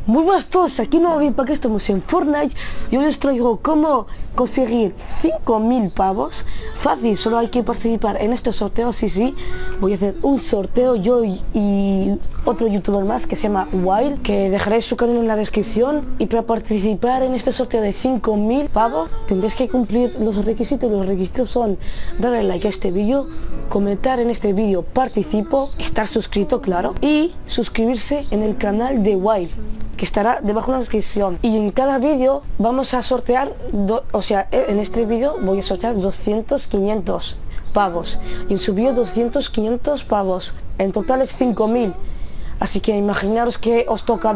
Muy buenas a todos, aquí no bien para que estamos en Fortnite. Yo les traigo cómo conseguir 5000 pavos. Fácil, solo hay que participar en este sorteo. Sí, voy a hacer un sorteo yo y otro youtuber más que se llama Wild, que dejaré su canal en la descripción. Y para participar en este sorteo de 5000 pavos tendréis que cumplir los requisitos. Los requisitos son darle like a este vídeo, comentar en este vídeo participo, estar suscrito, claro, y suscribirse en el canal de Wild, que estará debajo de la descripción. Y en cada vídeo vamos a sortear, en este vídeo voy a sortear 200-500 pavos. Y en su vídeo 200-500 pavos. En total es 5000. Así que imaginaros que os toca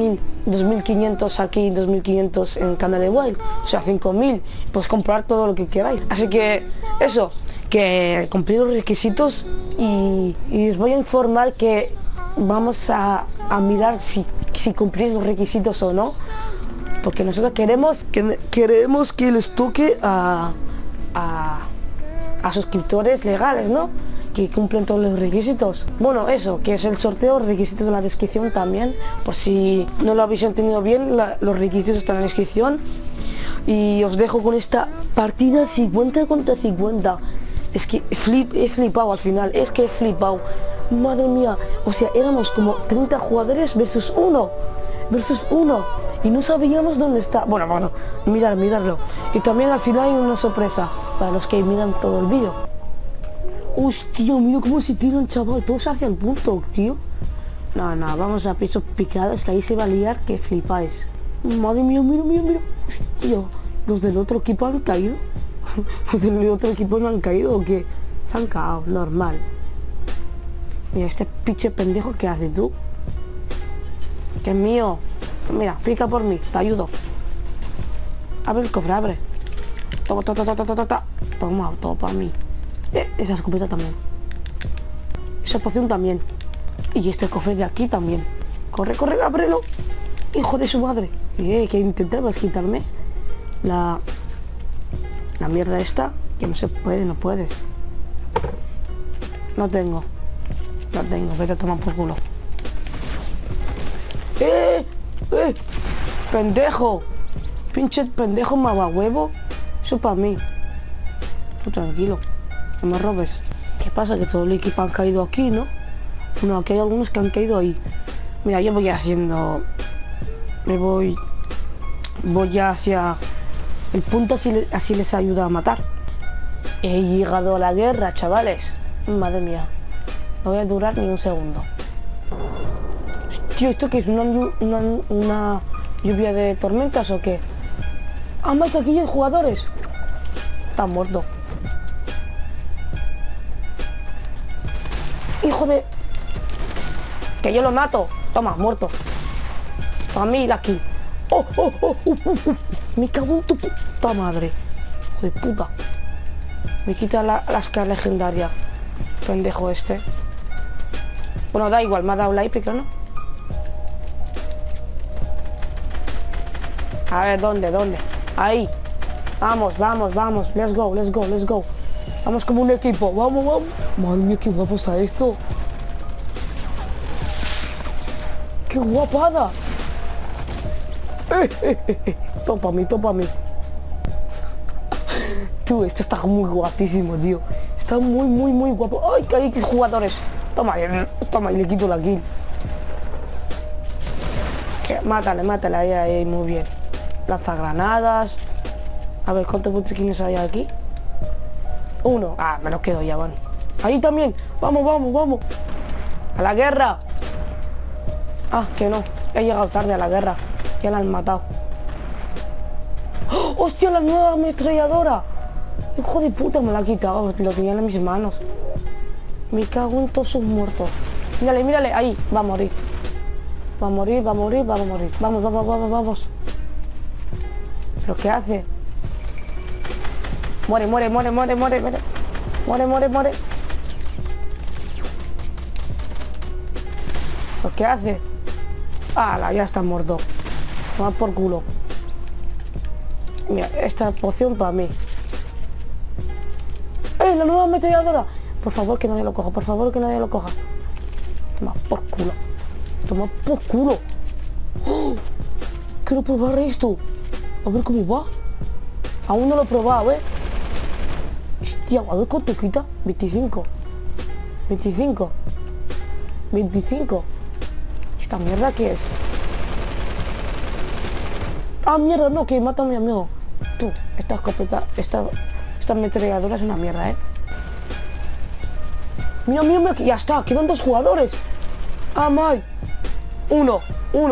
2500 aquí, 2500 en el canal de Wild. O sea, 5000. Pues comprar todo lo que queráis. Así que eso, que cumplir los requisitos y os voy a informar que vamos a mirar si cumplís los requisitos o no, porque nosotros queremos que les toque a suscriptores legales, ¿no? Que cumplen todos los requisitos. Bueno, eso, que es el sorteo, requisitos en la descripción también, por si no lo habéis entendido bien, los requisitos están en la descripción. Y os dejo con esta partida 50 contra 50. Es que he flipado al final, es que he flipado. Madre mía, o sea, éramos como 30 jugadores versus uno y no sabíamos dónde está. Bueno, miradlo. Y también al final hay una sorpresa para los que miran todo el vídeo. Hostia, mira cómo se tiran, chaval, todos hacia el punto, tío. No, vamos a pisos picados, que ahí se va a liar, que flipáis. Madre mía, mira. Hostia, los del otro equipo han caído. Los del otro equipo no han caído, ¿o qué? Se han cagado, normal. Mira, este pinche pendejo, ¿qué haces tú? Que es mío. Mira, pica por mí, te ayudo. Abre el cofre, abre. Toma. Toma, todo para mí. Esa escopeta también. Esa poción también. Y este cofre de aquí también. Corre, ábrelo. Hijo de su madre. Que intentabas quitarme la mierda esta. Que no se puede, no puedes. No tengo, vete a tomar por culo. Pendejo, pinche pendejo mamahuevo. Eso para mí. Tú tranquilo, no me robes. ¿Qué pasa? Que todo el equipo han caído aquí, ¿no? No, aquí hay algunos que han caído ahí. Mira, yo voy haciendo... voy ya hacia el punto, así les ayuda a matar. He llegado a la guerra, chavales. Madre mía, no voy a durar ni un segundo. Tío, ¿esto qué es? ¿Una lluvia de tormentas o qué? Ah, más que aquí hay jugadores. Está muerto. Hijo de... Que yo lo mato. Toma, muerto. Para mí, la kill. Me cago en tu puta madre. Hijo de puta. Me quita la scar legendaria. Pendejo este. Bueno, da igual, me ha dado la épica, ¿no? A ver, ¿dónde? Ahí. Vamos. Let's go. Vamos como un equipo. Vamos. Madre mía, qué guapo está esto. ¡Qué guapada! Topa a mí. Tú, esto está muy guapísimo, tío. Está muy guapo. ¡Ay, que hay jugadores! Toma, y le quito la kill. Mátale, ahí, muy bien. Lanzagranadas. A ver, ¿cuántos botiquines hay aquí? Uno. Ah, me los quedo ya, van. Ahí también. Vamos. A la guerra. Ah, que no. He llegado tarde a la guerra. Ya la han matado. ¡Oh! ¡Hostia, la nueva ametralladora! Hijo de puta, me la ha quitado. Lo tenía en mis manos. Me cago en todos sus muertos. Mírale, ahí. Va a morir. Vamos. ¿Pero qué hace? Muere. ¿Pero qué hace? ¡Hala! Ya está muerto. Va por culo. Mira, esta poción para mí. La nueva ametralladora! Por favor, que nadie lo coja. Toma por culo. ¡Oh! Quiero probar esto. A ver cómo va. Aún no lo he probado, Hostia, a ver cuánto quita. 25. 25. 25. ¿Esta mierda qué es? Ah, mierda, no, que mata a mi amigo. Tú, esta escopeta, esta ametralladora es una mierda, Mira, mira, mira, que ya está, quedan 2 jugadores. Ah, mal. Uno.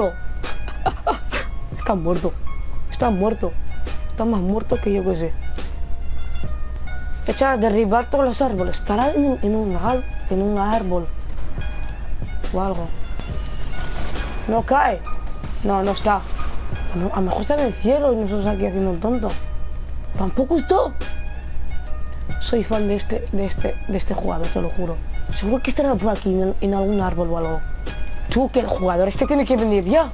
Está muerto. Está muerto. Está más muerto que yo que sé. Echa a derribar todos los árboles. Estará en un árbol. O algo. No cae. No, no está. A lo mejor está en el cielo y nosotros aquí haciendo un tonto. Tampoco está. Soy fan de este jugador, te lo juro. Seguro que estará por aquí en algún árbol o algo. Tú, que el jugador este tiene que venir ya.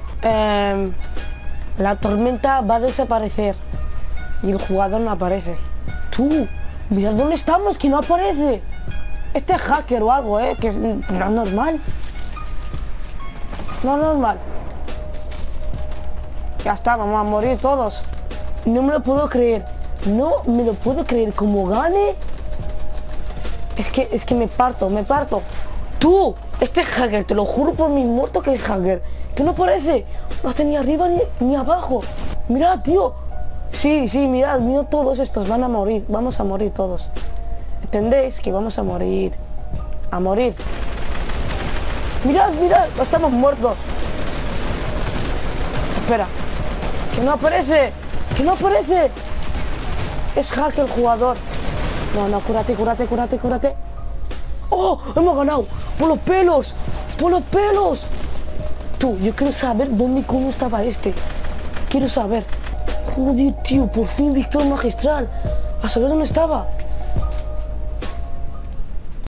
La tormenta va a desaparecer y el jugador no aparece. Tú, mirad dónde estamos, que no aparece. Este es hacker o algo, que no es normal. No es normal. Ya está, vamos a morir todos. No me lo puedo creer. No me lo puedo creer. Como gane. Es que me parto. Tú, este es hacker, te lo juro por mi muerto que es hacker. Que no parece. No hace ni arriba ni abajo. Mirad, tío. Sí, mirad todos estos. Van a morir. Vamos a morir todos. ¿Entendéis? Que vamos a morir. A morir. Mirad, estamos muertos. Espera. ¡Que no aparece! Es hack el jugador. No, cúrate. ¡Oh! ¡Hemos ganado! ¡Por los pelos! Tú, yo quiero saber dónde coño estaba este. Quiero saber. Joder, tío, por fin victoria magistral. A saber dónde estaba.